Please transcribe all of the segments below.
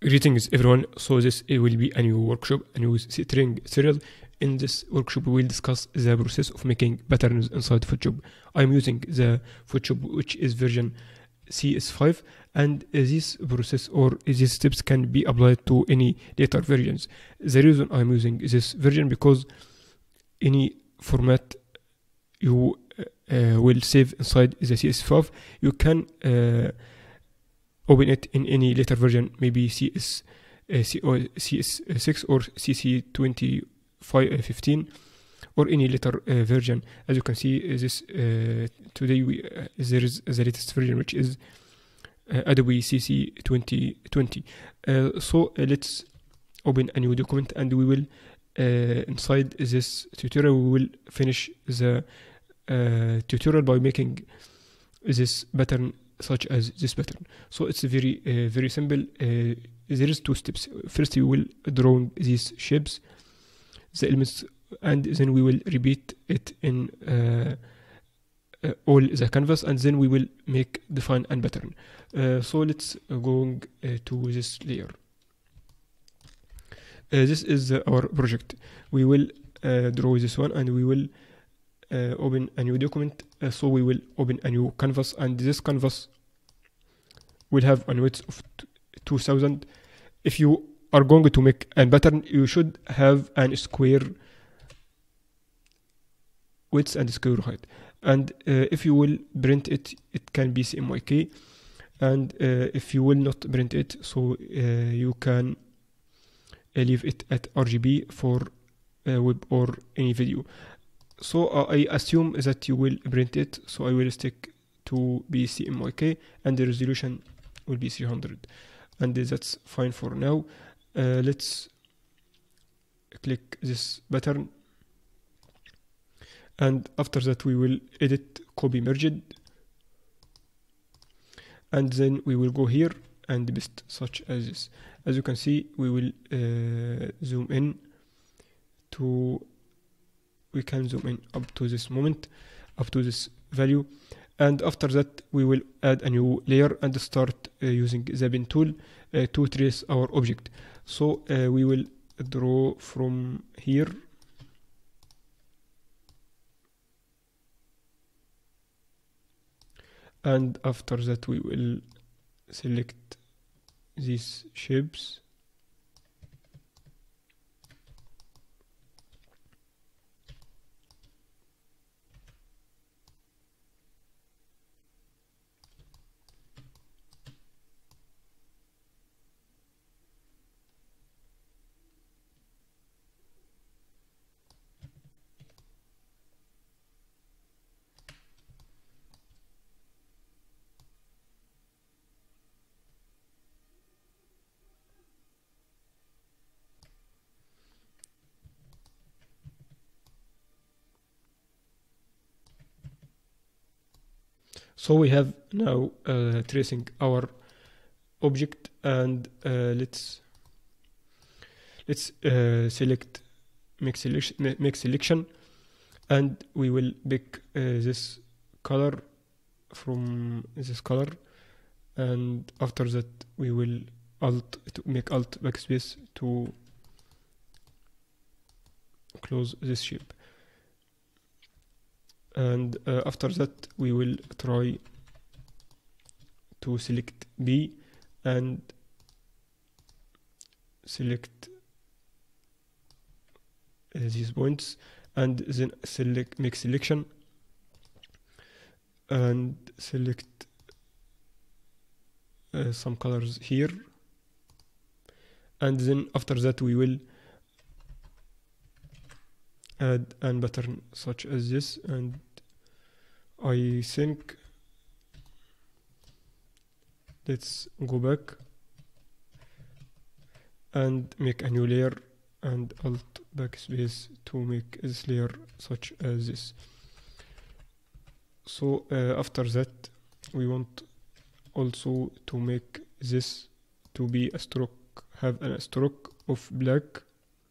Greetings everyone, so this will be a new workshop, a new string serial. In this workshop we will discuss the process of making patterns inside Photoshop. I'm using the Photoshop which is version CS5, and this process or these steps can be applied to any later versions. The reason I'm using this version because any format you will save inside the CS5, you can open it in any later version, maybe CS6 or CC2015 or any later version. As you can see, this today there is the latest version, which is Adobe CC 2020. So let's open a new document, and we will inside this tutorial we will finish the tutorial by making this pattern such as this pattern. So it's very very simple. There is two steps. First we will draw these shapes, the elements, and then we will repeat it in all the canvas, and then we will define a pattern. So let's go to this layer. This is our project. We will draw this one, and we will open a new document. So we will open a new canvas, and this canvas will have a width of 2000. If you are going to make a pattern, you should have a square width and square height. And if you will print it, it can be CMYK. And if you will not print it, so you can leave it at RGB for web or any video. So I assume that you will print it, so I will stick to BCMYK, and the resolution will be 300, and that's fine for now. Let's click this pattern, and after that we will edit copy merged, and then we will go here and paste such as this. As you can see, we will zoom in to, we can zoom in up to this moment, up to this value, and after that we will add a new layer and start using the pen tool to trace our object. So we will draw from here, and after that we will select these shapes, so we have now tracing our object, and let's select make selection, and we will pick this color from this color, and after that we will make alt backspace to close this shape. And after that we will try to select B and select these points, and then make selection and select some colors here, and then after that we will add a pattern such as this. And I think let's go back and make a new layer and alt backspace to make this layer such as this. So after that we want also to make this to be a stroke, have a stroke of black,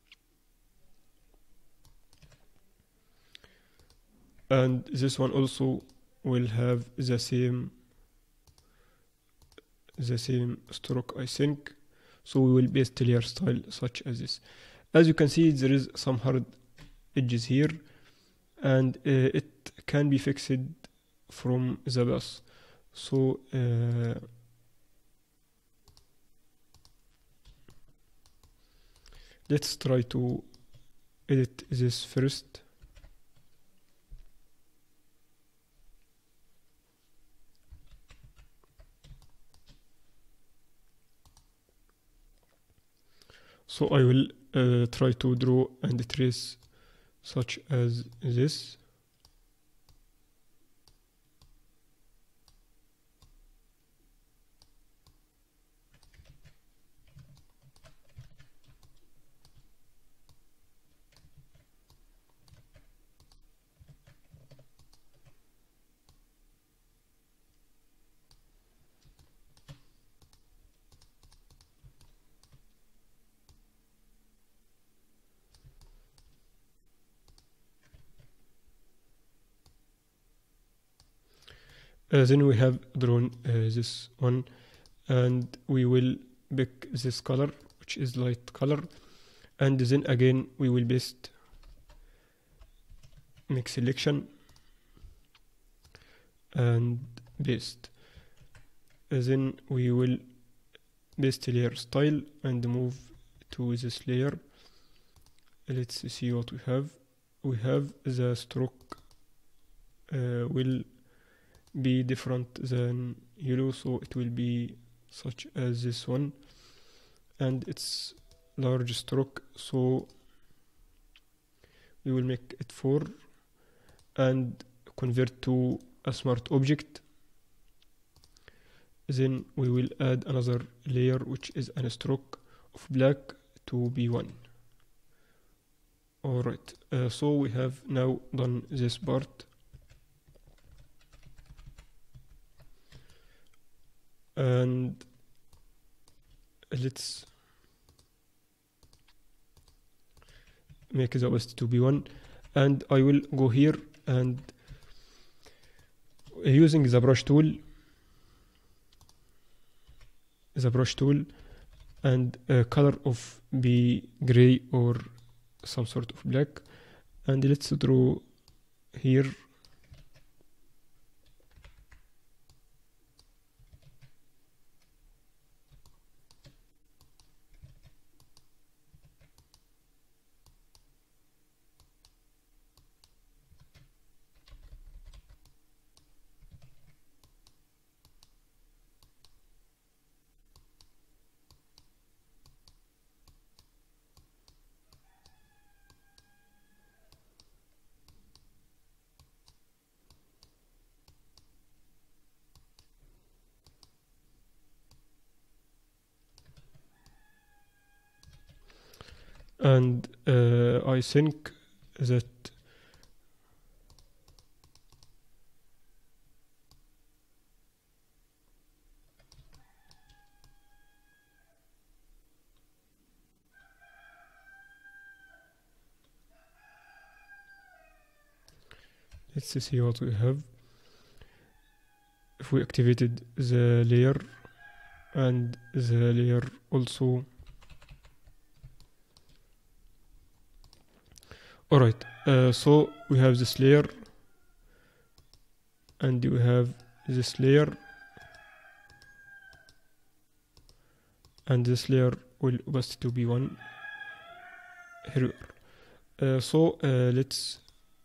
and this one also will have the same stroke, I think. So we will paste layer style such as this. As you can see, there is some hard edges here, and it can be fixed from the bus. So let's try to edit this first. So I will try to draw and trace such as this. Then we have drawn this one, and we will pick this color, which is light color, and then again we will paste, make selection and paste. Then we will paste layer style and move to this layer. Let's see what we have. We have the stroke will be different than yellow, so it will be such as this one, and it's large stroke, so we will make it 4 and convert to a smart object. Then we will add another layer, which is a stroke of black, to B1. Alright, so we have now done this part. And let's make the opacity to be 1, and I will go here and using the brush tool and color of be gray or some sort of black, and let's draw here and I think that let's see what we have. If we activated the layer and the layer also. Alright, so we have this layer and we have this layer, and this layer will opacity to be 1 here. So let's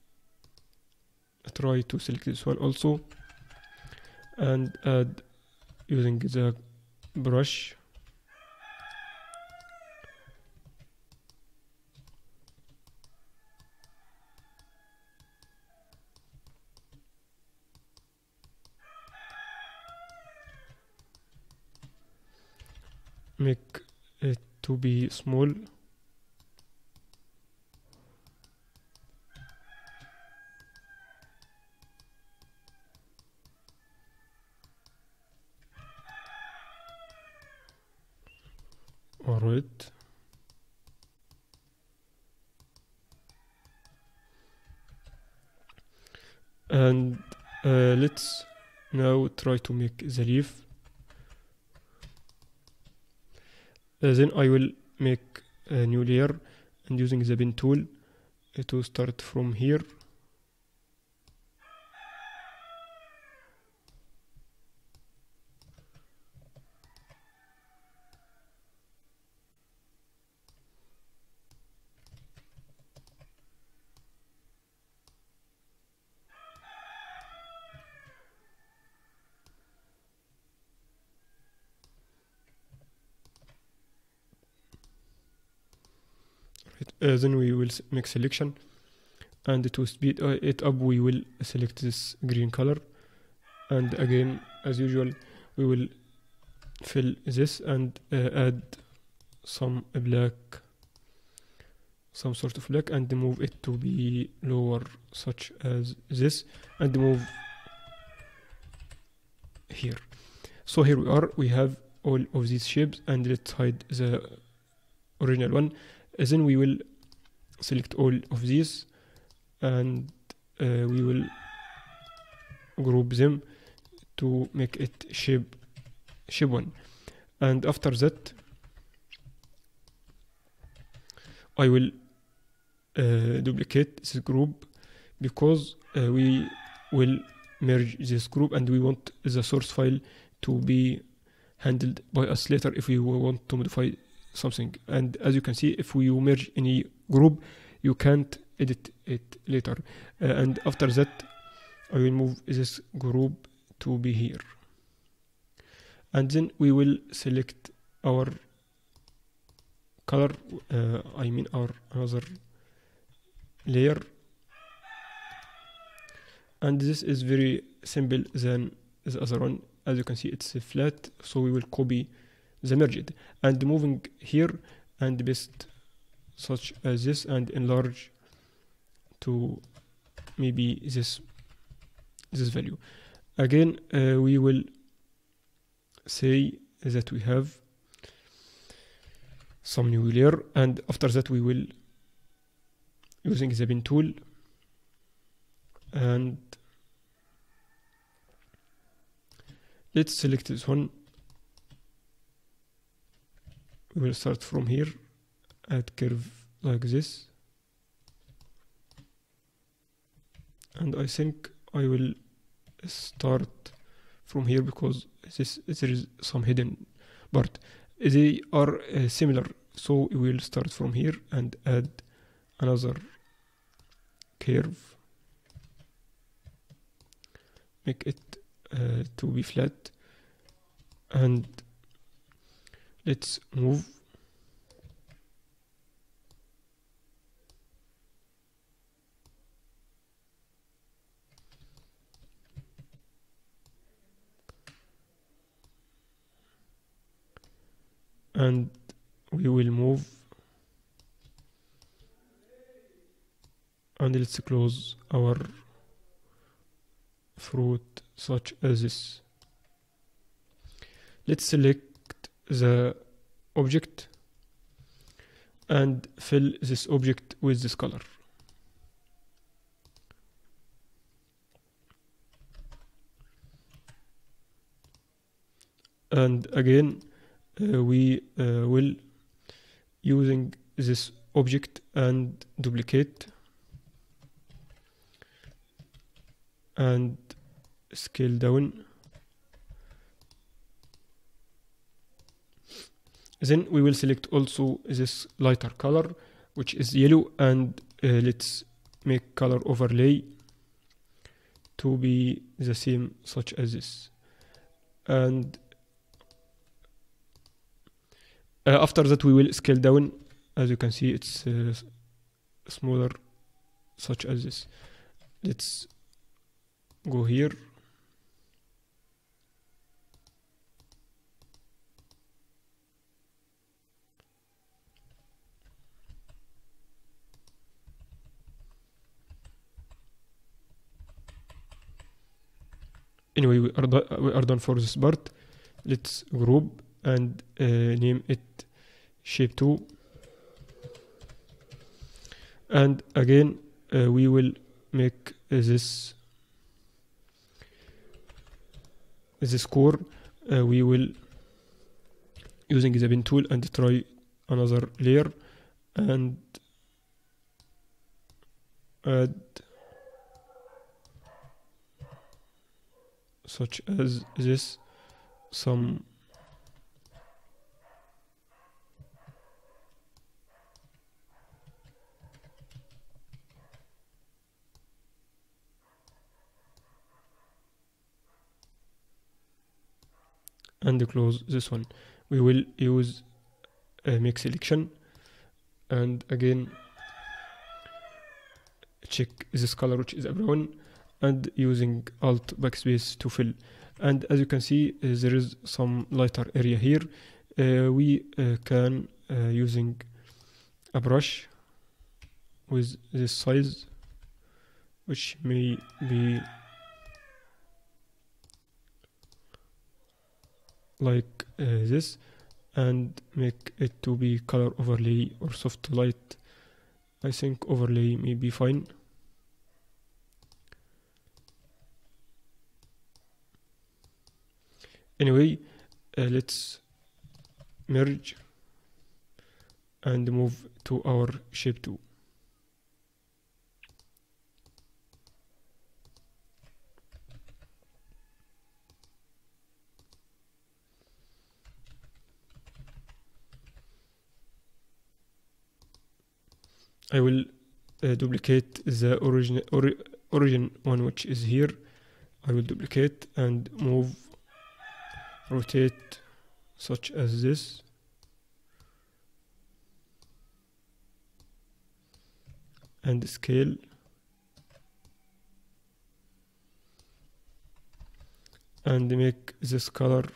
try to select this one also and add using the brush. Make it to be small. Alright. And let's now try to make the leaf. Then I will make a new layer and using the pen tool to start from here. Then we will make selection, and to speed it up we will select this green color, and again as usual we will fill this and add some black, some sort of black, and move it to be lower such as this, and move here. So here we are, we have all of these shapes, and let's hide the original one. Then we will select all of these and we will group them to make it shape 1. And after that I will duplicate this group, because we will merge this group and we want the source file to be handled by us later if we want to modify something. And as you can see, if you merge any group you can't edit it later. And after that I will move this group to be here, and then we will select our color, I mean our another layer, and this is very simple than the other one. As you can see, it's flat, so we will copy the merged and moving here and paste such as this and enlarge to maybe this value. Again we will say that we have some new layer, and after that we will using the pen tool and let's select this one. We will start from here, add curve like this, and I think I will start from here because there is some hidden part. They are similar, so we will start from here and add another curve, make it to be flat, and let's move. And we will move, and let's close our fruit such as this. Let's select the object and fill this object with this color. And again we will using this object and duplicate and scale down. Then we will select also this lighter color, which is yellow, and let's make color overlay to be the same such as this. And after that we will scale down. As you can see, it's smaller such as this. Let's go here. Anyway, we are done for this part. Let's group and name it shape 2, and again we will make this core. We will using the pen tool and try another layer and add such as this some and close this one. We will use make selection and again check this color which is a brown and using alt backspace to fill. And as you can see there is some lighter area here. We can using a brush with this size which may be like this and make it to be color overlay or soft light. I think overlay may be fine. Anyway, let's merge and move to our shape 2. I will duplicate the origin one which is here. I will duplicate and move, rotate such as this, and scale, and make this color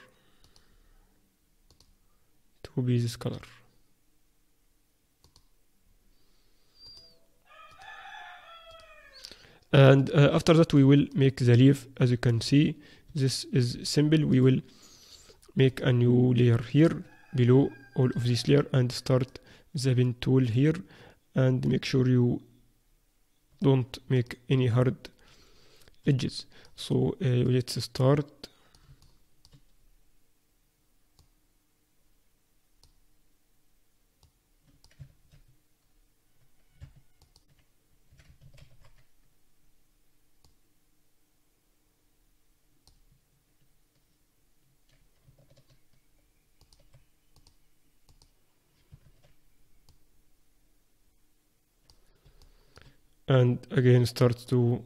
to be this color. And after that we will make the leaf. As you can see, this is simple. We will make a new layer here below all of this layer and start the pen tool here and make sure you don't make any hard edges. So let's start. And again start to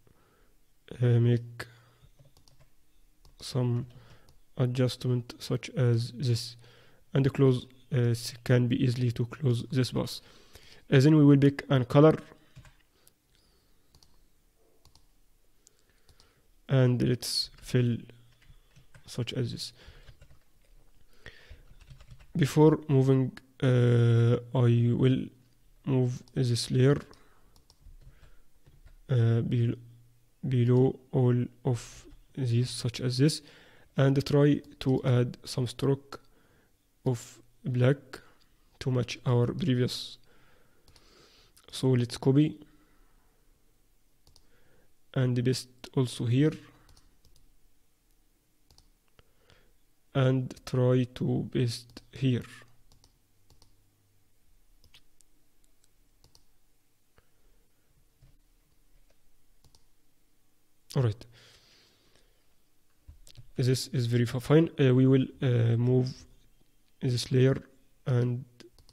make some adjustment such as this, and close can be easily to close this box. Then we will pick a color and let's fill such as this. Before moving I will move this layer below all of these such as this, and try to add some stroke of black to match our previous. So let's copy and paste also here and try to paste here. Alright, this is very fine. We will move this layer, and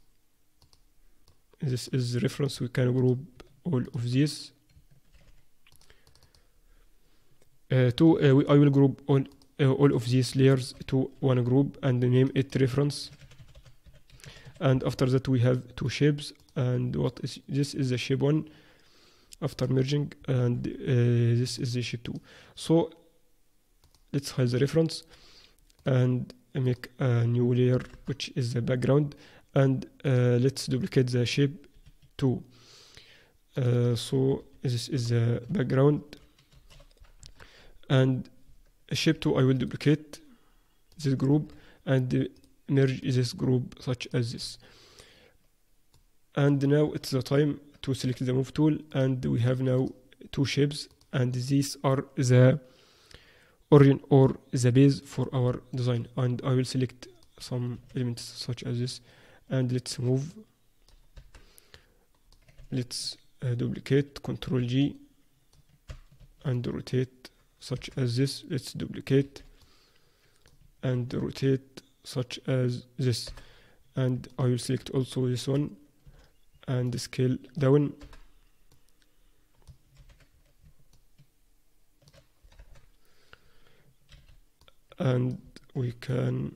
this is the reference. We can group all of these. I will group all of these layers to one group and name it reference. And after that we have two shapes, and this is the shape 1 after merging, and this is the shape 2. So let's hide the reference and make a new layer which is the background, and let's duplicate the shape 2. So this is the background, and shape 2 I will duplicate this group and merge this group such as this. And now it's the time to select the move tool, and we have now two shapes, and these are the origin or the base for our design. And I will select some elements such as this, and let's move. Let's duplicate, Control G, and rotate such as this. Let's duplicate and rotate such as this, and I will select also this one and scale down. And we can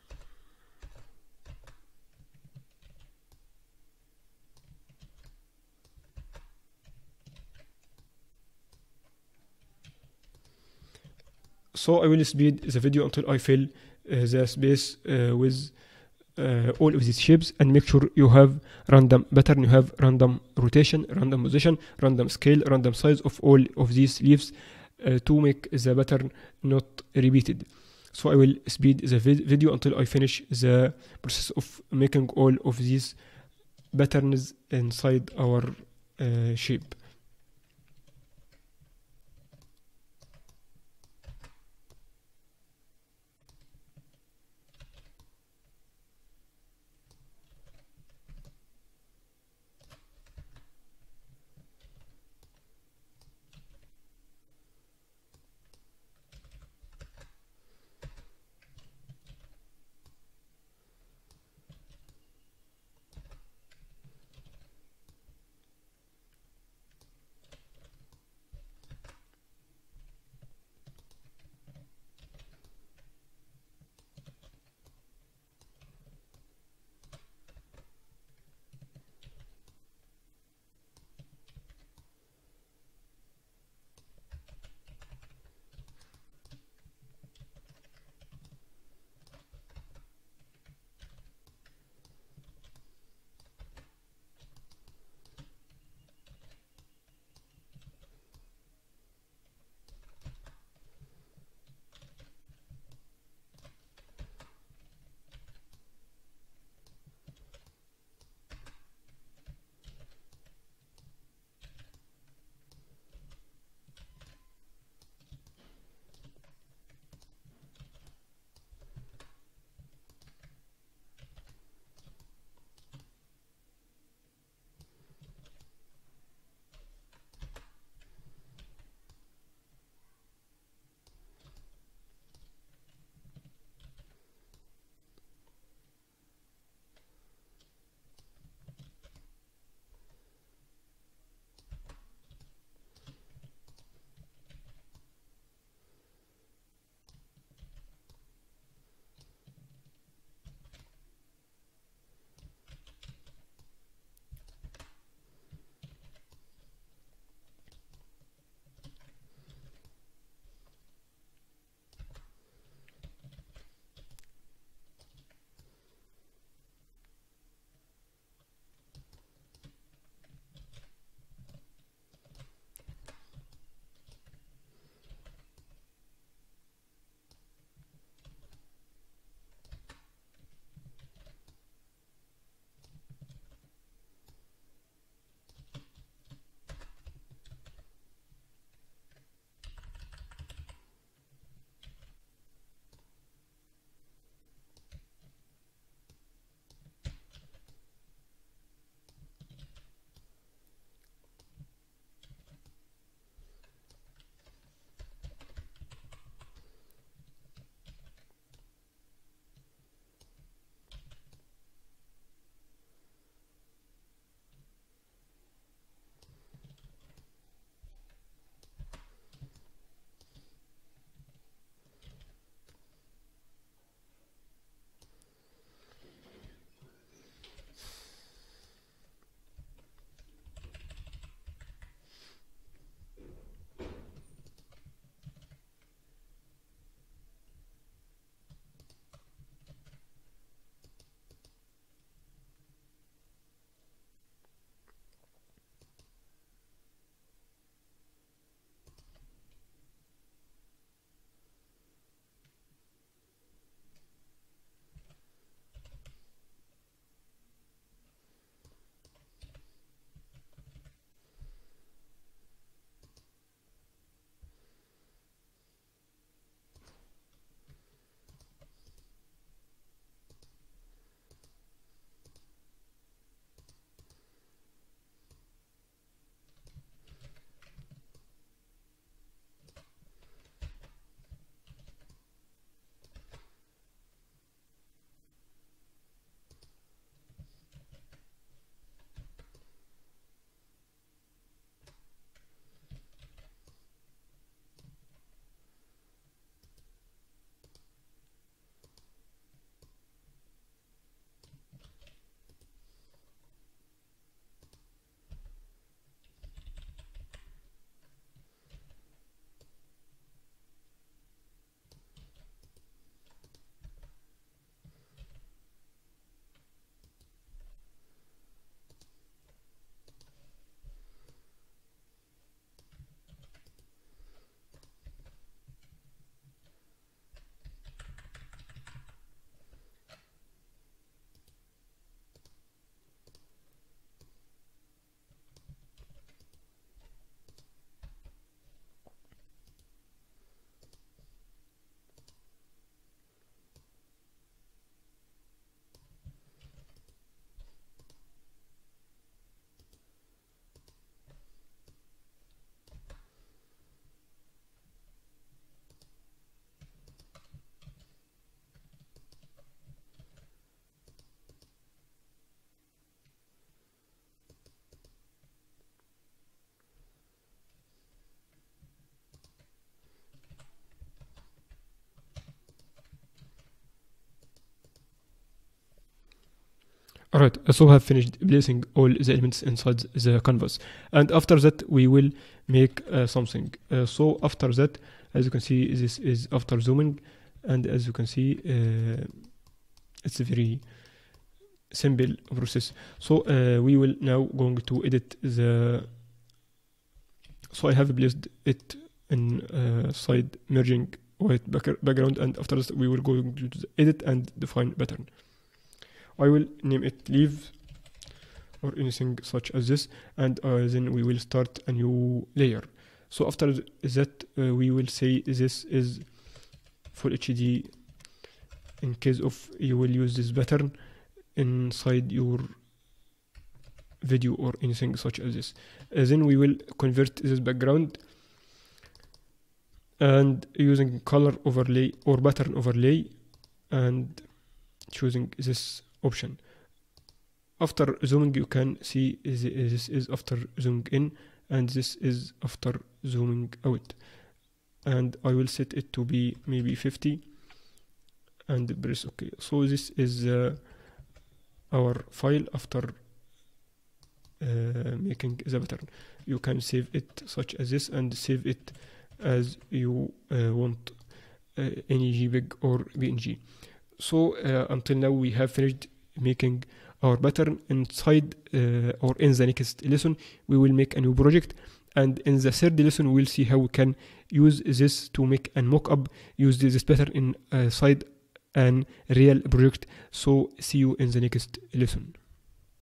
so I will speed the video until I fill the space with all of these shapes, and make sure you have random pattern, you have random rotation, random position, random scale, random size of all of these leaves to make the pattern not repeated. So I will speed the video until I finish the process of making all of these patterns inside our shape. Alright, so I have finished placing all the elements inside the canvas, and after that we will make something. So after that, as you can see, this is after zooming, and as you can see, it's a very simple process. So we will now going to edit the. So I have placed it in side merging white background, and after this we will go to the edit and define pattern. I will name it leaf or anything such as this, and then we will start a new layer. So after that we will say this is full HD in case of you will use this pattern inside your video or anything such as this. Then we will convert this background and using color overlay or pattern overlay and choosing this option. After zooming, you can see this is after zooming in, and this is after zooming out. And I will set it to be maybe 50 and press OK. So this is our file after making the pattern. You can save it such as this and save it as you want, any JPEG or PNG. So until now we have finished making our pattern. Inside or in the next lesson we will make a new project, and in the third lesson we'll see how we can use this to make a mock-up, use this pattern inside an real project. So see you in the next lesson.